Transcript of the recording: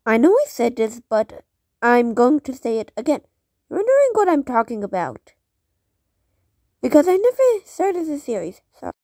I know I said this, but I'm going to say it again. Wondering what I'm talking about. Because I never started the series, so